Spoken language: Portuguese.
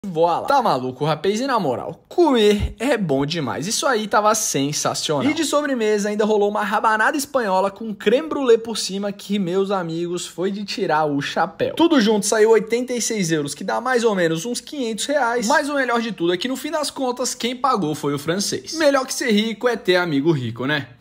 Voa lá. Tá maluco, rapaz? E na moral, comer é bom demais. Isso aí tava sensacional. E de sobremesa ainda rolou uma rabanada espanhola com creme brulee por cima que, meus amigos, foi de tirar o chapéu. Tudo junto saiu 86 euros, que dá mais ou menos uns 500 reais. Mas o melhor de tudo é que no fim das contas, quem pagou foi o francês. Melhor que ser rico é ter amigo rico, né?